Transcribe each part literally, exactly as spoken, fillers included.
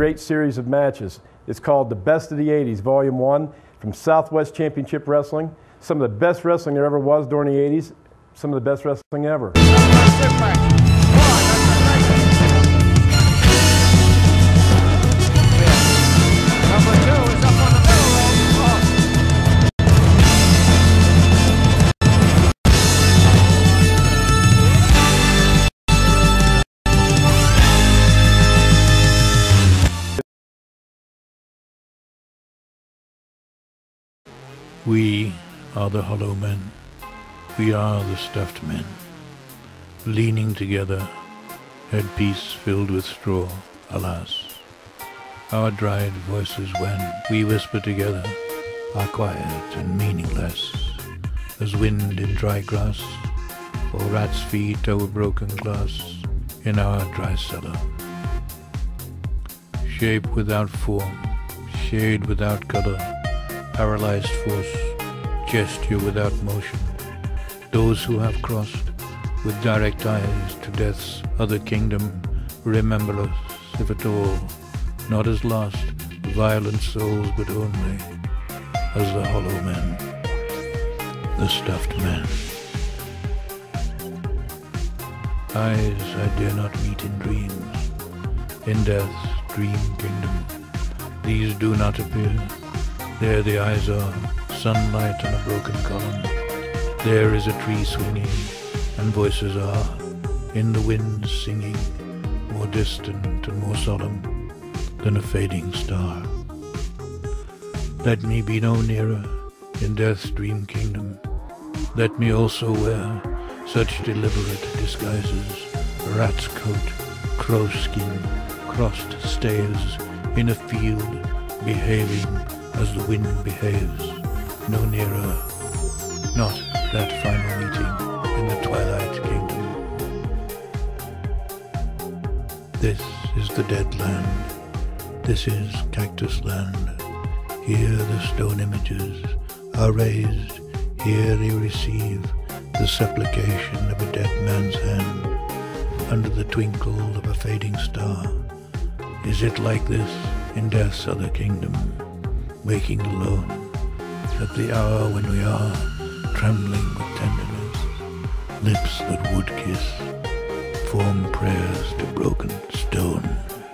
great series of matches. It's called The Best of the eighties, Volume one, from Southwest Championship Wrestling. Some of the best wrestling there ever was during the eighties. Some of the best wrestling ever. We are the hollow men. We are the stuffed men. Leaning together, headpiece filled with straw, alas. Our dried voices when we whisper together are quiet and meaningless as wind in dry grass or rat's feet over broken glass in our dry cellar. Shape without form, shade without color, paralyzed force, gesture without motion. Those who have crossed with direct eyes to death's other kingdom remember us, if at all, not as lost, violent souls, but only as the hollow men, the stuffed men. Eyes I dare not meet in dreams, in death's dream kingdom. These do not appear. There the eyes are, sunlight on a broken column. There is a tree swinging, and voices are, in the wind singing, more distant and more solemn than a fading star. Let me be no nearer in death's dream kingdom. Let me also wear such deliberate disguises, a rat's coat, crow skin, crossed staves, in a field, behaving as the wind behaves, no nearer, not that final meeting in the twilight kingdom. This is the dead land, this is cactus land. Here the stone images are raised, here they receive the supplication of a dead man's hand, under the twinkle of a fading star. Is it like this in death's other kingdom, waking alone, at the hour when we are trembling with tenderness, lips that would kiss, form prayers to broken stone.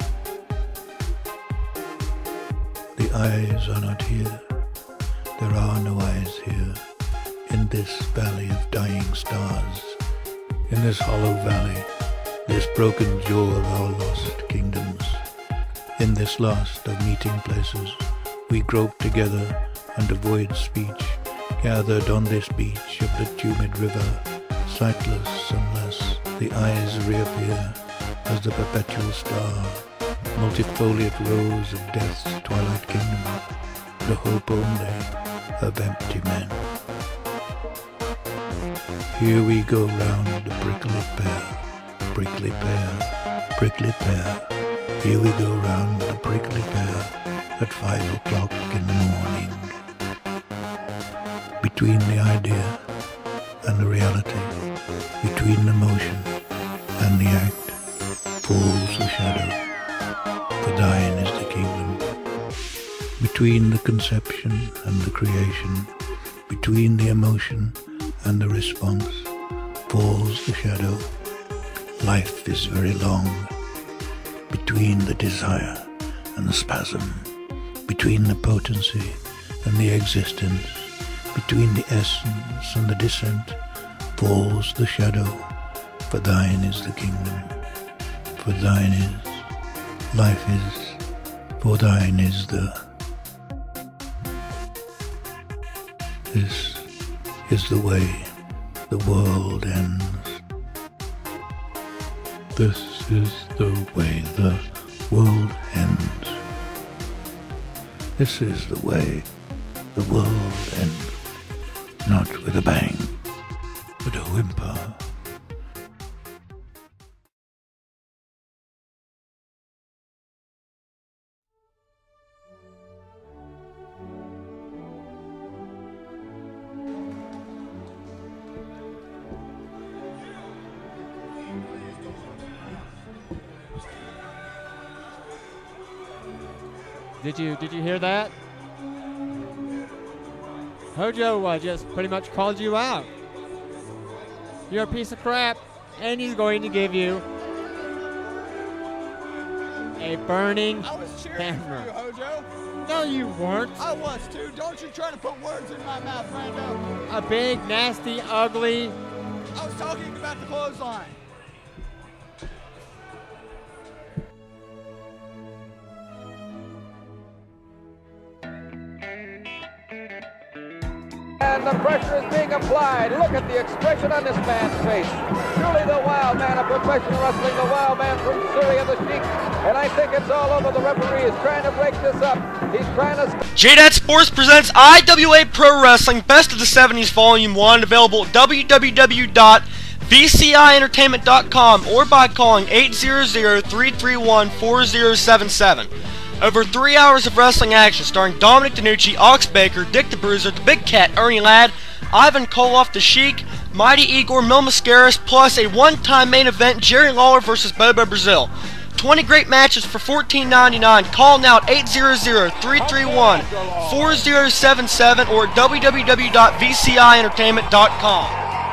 The eyes are not here, there are no eyes here, in this valley of dying stars, in this hollow valley, this broken jaw of our lost kingdoms. In this last of meeting places, we grope together and avoid speech, gathered on this beach of the tumid river, sightless unless the eyes reappear as the perpetual star, multifoliate rose of death's twilight kingdom, the hope only of empty men. Here we go round the prickly pear, prickly pear, prickly pear. Here we go round the prickly pear at five o'clock in the morning. Between the idea and the reality, between the motion and the act, falls the shadow, for thine is the kingdom. Between the conception and the creation, between the emotion and the response, falls the shadow. Life is very long. Between the desire and the spasm, between the potency and the existence, between the essence and the descent, falls the shadow, for thine is the kingdom, for thine is, life is, for thine is the. This is the way the world ends. This is the way the world ends. This is the way the world ends. Not with a bang, but a whimper. Did you did you hear that? Hojo uh, just pretty much called you out. You're a piece of crap, and he's going to give you a burning I was cheering hammer. for you, Hojo. No, you weren't. I was too. Don't you try to put words in my mouth, Brando. A big, nasty, ugly. I was talking about the clothesline. And the pressure is being applied. Look at the expression on this man's face. Truly the wild man of professional wrestling, the wild man from Syria, the Sheik. And I think it's all over. The referee is trying to break this up. He's trying to... J D A T Sports presents I W A Pro Wrestling Best of the seventies Volume one, available at w w w dot v c i entertainment dot com or by calling eight hundred, three three one, four zero seven seven. Over three hours of wrestling action starring Dominic DeNucci, Ox Baker, Dick the Bruiser, the Big Cat, Ernie Ladd, Ivan Koloff, the Sheik, Mighty Igor, Mil Mascaras, plus a one-time main event, Jerry Lawler versus Bobo Brazil. twenty great matches for fourteen ninety-nine. Call now at eight hundred, three three one, four zero seven seven or w w w dot v c i entertainment dot com.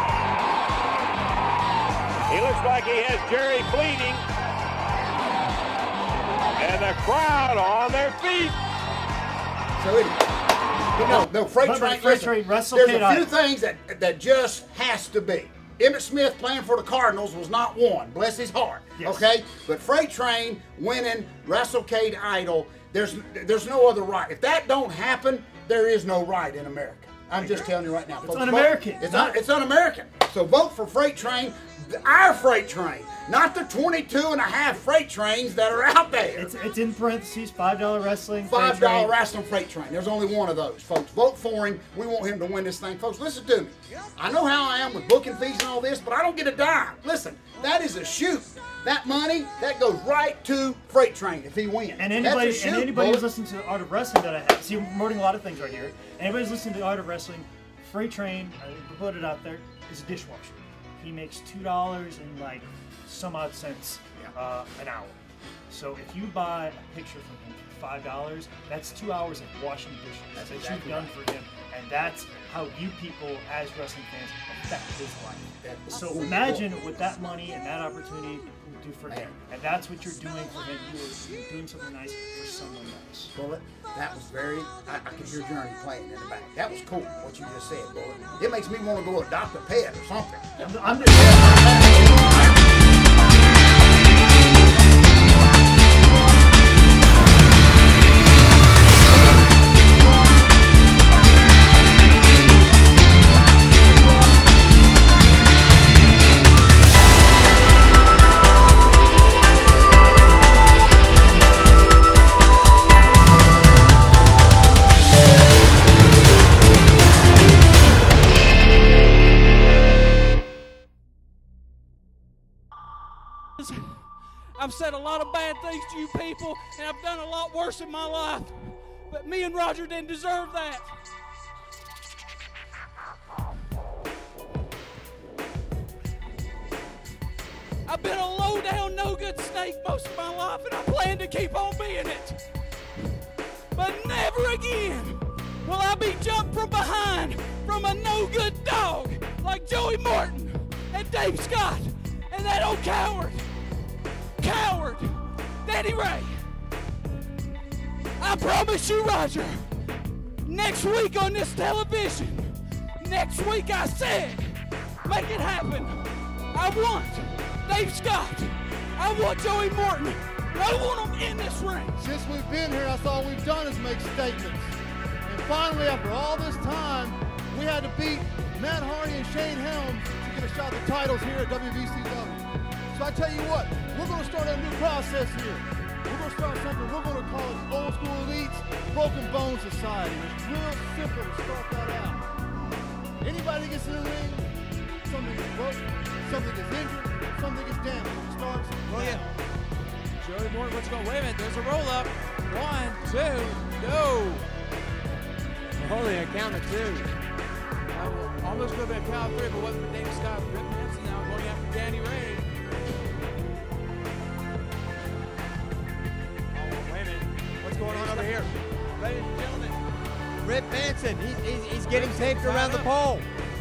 He looks like he has Jerry bleeding. And the crowd on their feet. So it, no, no, freight But- but train. freight listen, train, Wrestle there's Kid a few Idol. things that that just has to be. Emmett Smith playing for the Cardinals was not one. Bless his heart. Yes. Okay, but Freight Train winning WrestleCade Idol. There's there's no other right. If that don't happen, there is no right in America. I'm just telling you right now. It's folks. un-American. Vote- It's Not- un, it's un-American. So vote for Freight Train, our Freight Train, not the twenty-two and a half freight trains that are out there. It's, it's in parentheses, five dollar wrestling. freight Five dollar train. wrestling freight train. There's only one of those, folks. Vote for him. We want him to win this thing, folks. Listen to me. I know how I am with booking fees and all this, but I don't get a dime. Listen, that is a shoot. That money that goes right to Freight Train if he wins. And That's anybody, a shoot, and anybody boy. who's listening to the Art of Wrestling that I have, see, I'm promoting a lot of things right here. Anybody who's listening to the Art of Wrestling, Freight Train, I put it out there, is a dishwasher. He makes two dollars and like some odd cents uh, an hour. So if you buy a picture from him for five dollars, that's two hours of washing dishes That's that exactly you've done right. for him, and that's how you people as wrestling fans affect his life. That's So cool. imagine what that money and that opportunity will do for him, and that's what you're doing for him. You are you're doing something nice for someone else. Bullet, that was very, I, I could hear Journey playing in the back. That was cool, what you just said, Bullet. It makes me want to go adopt a pet or something. I'm, I'm I've said a lot of bad things to you people, and I've done a lot worse in my life. But me and Roger didn't deserve that. I've been a low-down, no-good snake most of my life, and I plan to keep on being it. But never again will I be jumped from behind from a no-good dog like Joey Morton and Dave Scott and that old coward. Coward, Danny Ray. I promise you, Roger, next week on this television, next week I said, make it happen. I want Dave Scott. I want Joey Morton. And I want them in this ring. Since we've been here, that's all we've done is make statements. And finally, after all this time, we had to beat Matt Hardy and Shane Helms to get a shot at the titles here at W V C W. So I tell you what, we're going to start a new process here. We're going to start something, we're going to call it Old School Elites Broken Bone Society. It's real simple to start that out. Anybody gets in the ring, something gets broken, something gets injured, something gets damaged. It starts Oh, yeah. Joey Morton, what's going? Wait a minute, there's a roll up. One, two, no. Only a count of two. Uh, almost could have been a count of three, but wasn't for Dave Scott. Rip Hansen now going after Danny Ray. Oh, wait a minute. What's what's going on over here. Ladies and gentlemen, Rip Manson, he's, he's, he's getting taped around the pole.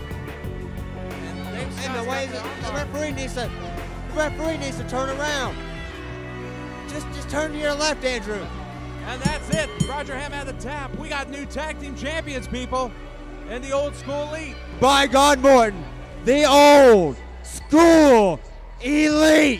And the way the, the referee needs to, the referee needs to turn around. Just, just turn to your left, Andrew. And that's it. Roger Ham at the tap. We got new tag team champions, people, in the Old School Elite. By God, Morton, the Old School Elite.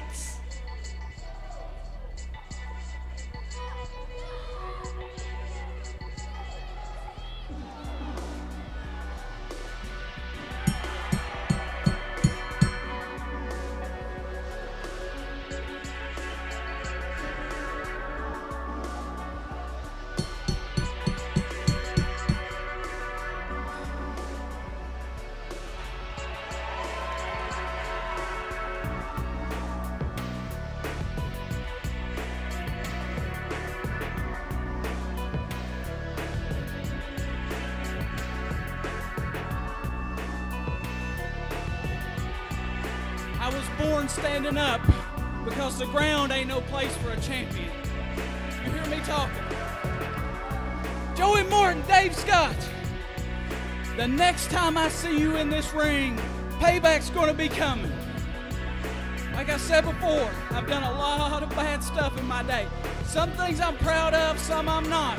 I was born standing up because the ground ain't no place for a champion. You hear me talking? Joey Morton, Dave Scott, the next time I see you in this ring, payback's gonna be coming. Like I said before, I've done a lot of bad stuff in my day. Some things I'm proud of, some I'm not.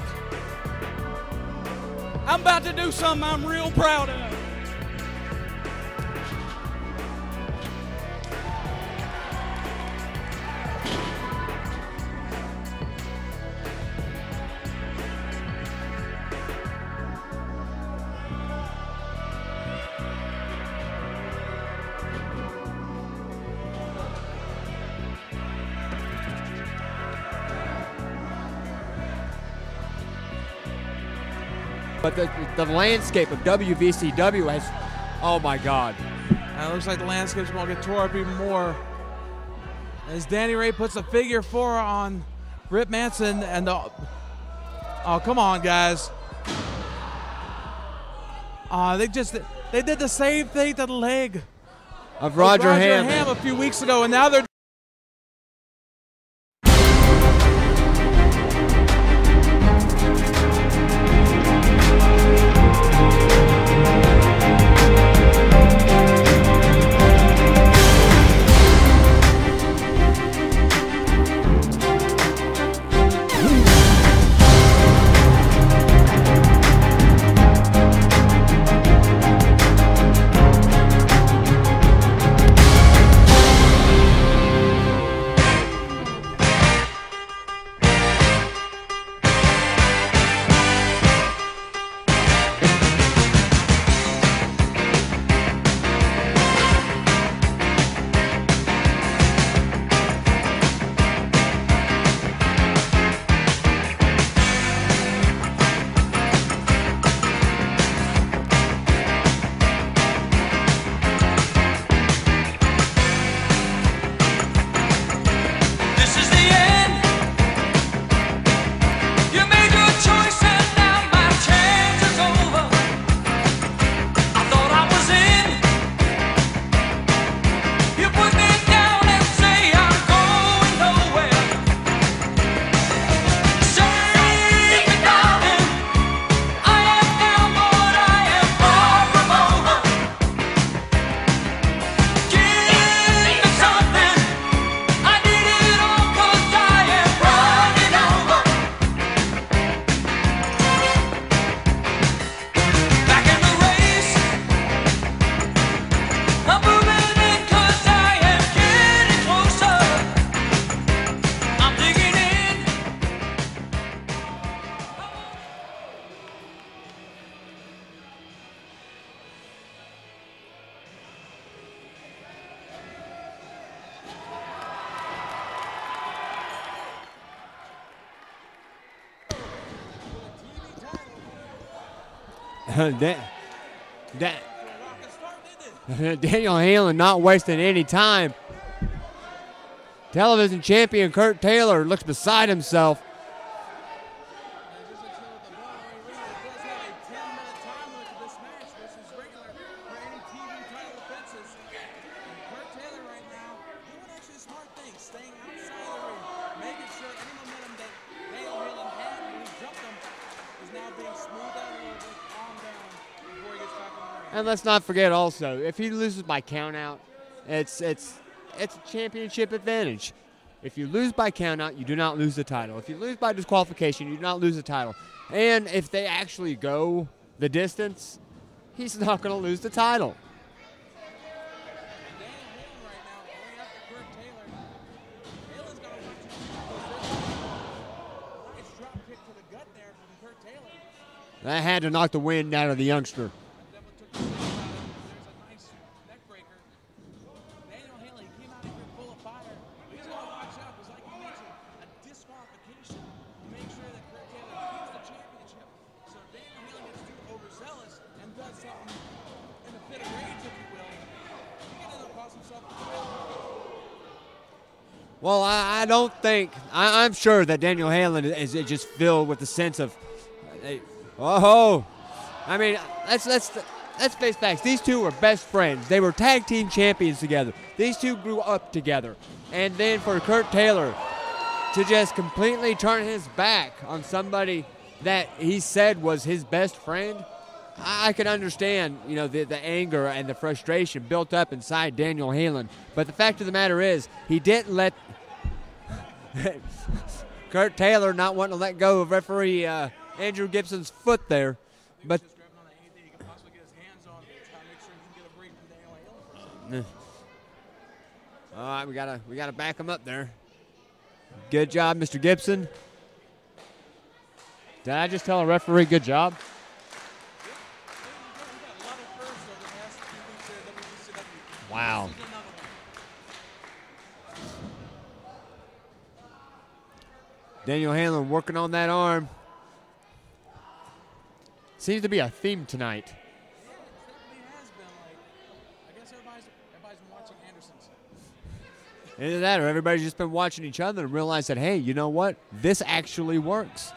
I'm about to do something I'm real proud of. But the, the landscape of W V C W has, oh my God. And it looks like the landscape's going to get tore up even more as Danny Ray puts a figure four on Rip Manson and the, oh, come on, guys. Uh, they just, they did the same thing to the leg Of Roger, Roger Ham. Ham a few weeks ago, and now they're Dan, Dan, Daniel Halen not wasting any time. Television champion Kurt Taylor looks beside himself. And let's not forget also, if he loses by countout, it's it's it's a championship advantage. If you lose by countout, you do not lose the title. If you lose by disqualification, you do not lose the title. And if they actually go the distance, he's not going to lose the title. That had to knock the wind out of the youngster. Well, I, I don't think, I, I'm sure that Daniel Halen is, is just filled with the sense of, uh, oh, I mean, let's, let's, let's face facts. These two were best friends. They were tag team champions together. These two grew up together. And then for Kurt Taylor to just completely turn his back on somebody that he said was his best friend, I can understand, you know, the, the anger and the frustration built up inside Daniel Halen. But the fact of the matter is, he didn't let Kurt Taylor not wanting to let go of referee uh, Andrew Gibson's foot there. But all right, we gotta we gotta back him up there. Good job, Mister Gibson. Did I just tell a referee good job? Wow. Daniel Halen working on that arm. Seems to be a theme tonight. Either that or everybody's just been watching each other and realized that, hey, you know what? This actually works.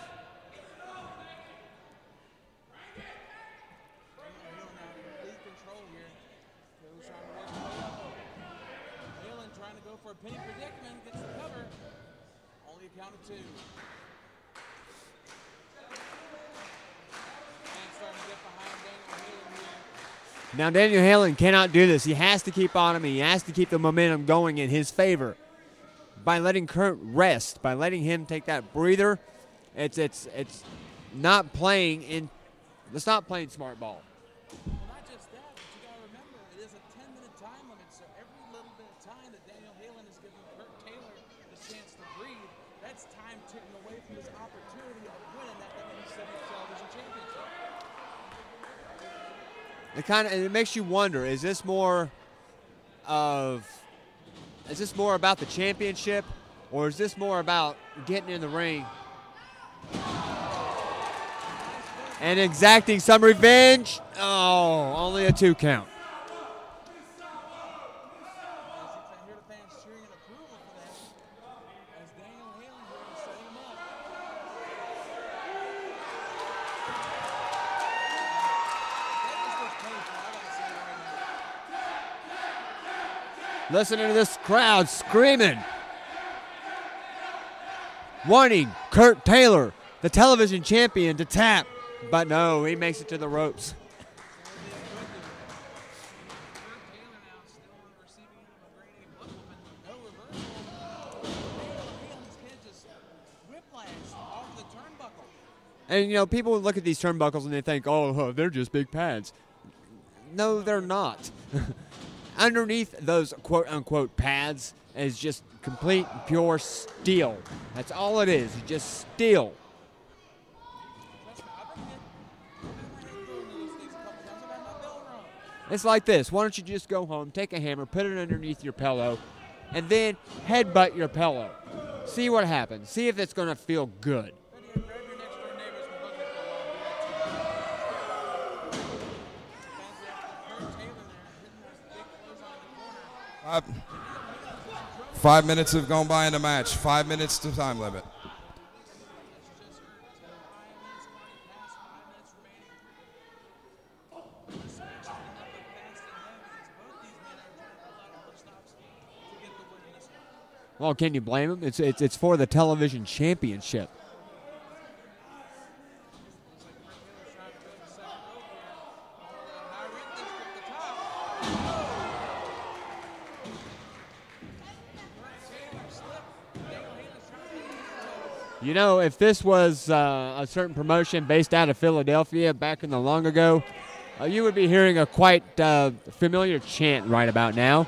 Now, Daniel Halen cannot do this. He has to keep on him. He has to keep the momentum going in his favor. By letting Kurt rest, by letting him take that breather, it's it's it's not playing in. It's not playing smart ball. Well, not just that, but you got to remember, it is a ten-minute time limit, so every little bit of time that Daniel Halen is giving Kurt Taylor the chance to breathe, that's time taken away from his opportunity of winning that W W E Television Championship. It kind of it makes you wonder: is this more of is this more about the championship, or is this more about getting in the ring and exacting some revenge? Oh, only a two count. Listening to this crowd screaming, wanting Kurt Taylor, the television champion, to tap. But no, he makes it to the ropes. And, you know, people look at these turnbuckles and they think, oh, they're just big pads. No, they're not. Underneath those quote-unquote pads is just complete, pure steel. That's all it is, just steel. It's like this. Why don't you just go home, take a hammer, put it underneath your pillow, and then headbutt your pillow. See what happens. See if it's going to feel good. Five, five minutes have gone by in the match. Five minutes to time limit. Well, can you blame him? It's it's it's for the television championship. You know, if this was uh, a certain promotion based out of Philadelphia back in the long ago, uh, you would be hearing a quite uh, familiar chant right about now.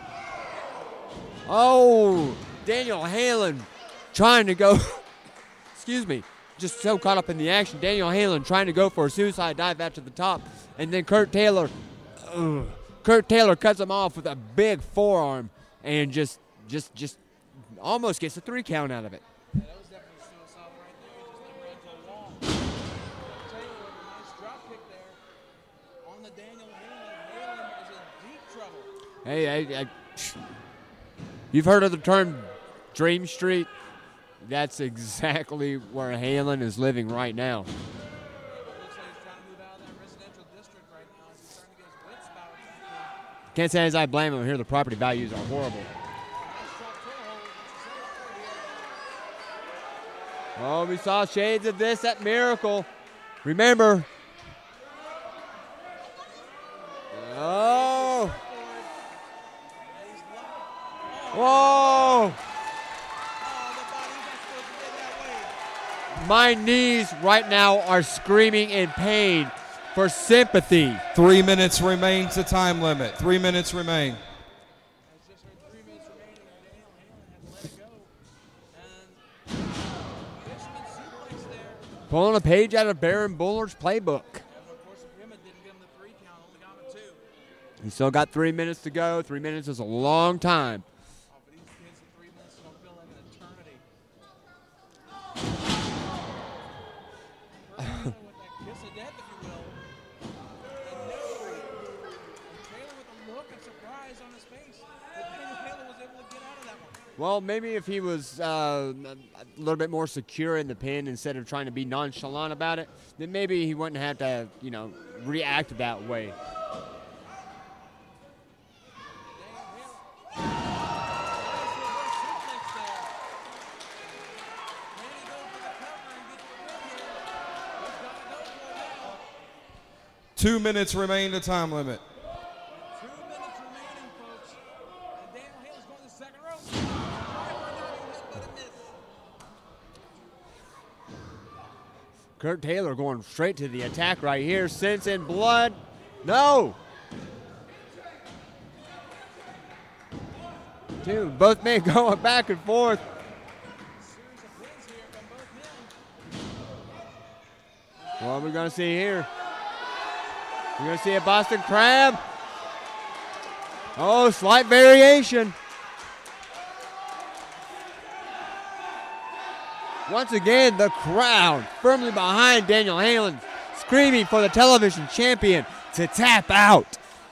Oh, Daniel Halen trying to go, excuse me, just so caught up in the action. Daniel Halen trying to go for a suicide dive out to the top, and then Kurt Taylor, uh, Kurt Taylor cuts him off with a big forearm and just, just, just almost gets a three count out of it. Yeah, that was definitely suicide right there. He just never ran to a wall. Taylor with a nice drop kick there on the Daniel Halen. Halen is in deep trouble. Hey, I, I, you've heard of the term Dream Street? That's exactly where Halen is living right now. Looks like he's trying to move out of that residential district right now. He's starting to get his wits about it. Can't say as I blame him. Here the property values are horrible. Oh, we saw shades of this at Miracle. Remember. Oh. Whoa. My knees right now are screaming in pain for sympathy. Three minutes remain to time limit. Three minutes remain. Pulling a page out of Baron Buller's playbook. He still got three minutes to go. Three minutes is a long time. Well, maybe if he was uh, a little bit more secure in the pin instead of trying to be nonchalant about it, then maybe he wouldn't have to, you know, react that way. Two minutes remain to time limit. Kurt Taylor going straight to the attack right here. Sensing blood. No. Dude, both men going back and forth. What are we going to see here? We're going to see a Boston Crab. Oh, slight variation. Once again, the crowd firmly behind Daniel Halen, screaming for the television champion to tap out.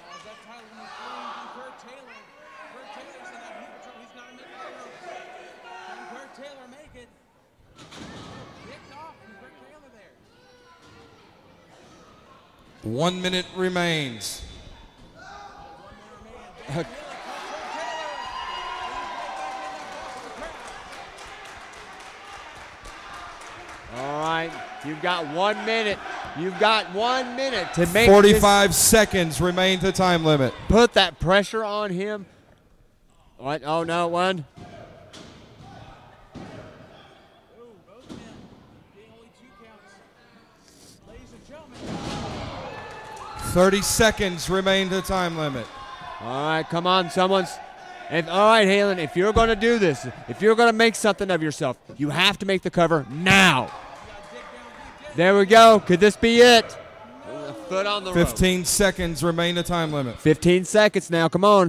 One minute remains. All right, you've got one minute. You've got one minute to make forty-five this, seconds remain to time limit. Put that pressure on him. What? Oh, no, one. thirty seconds remain to time limit. All right, come on, someone's. If, all right, Halen, if you're going to do this, if you're going to make something of yourself, you have to make the cover now. There we go. Could this be it? A foot on the rope. fifteen seconds remain to time limit. fifteen seconds now. Come on.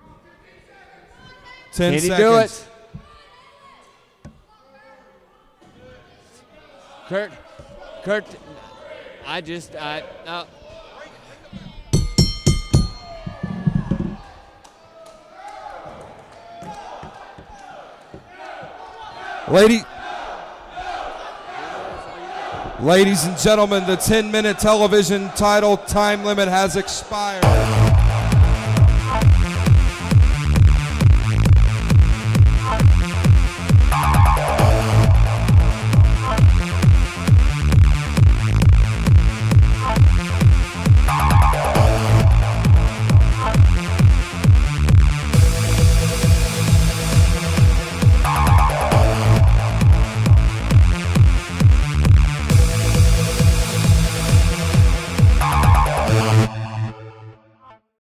ten Can he seconds. do it? Kurt, Kurt, I just, I, uh, Lady, ladies and gentlemen, the ten minute television title time limit has expired.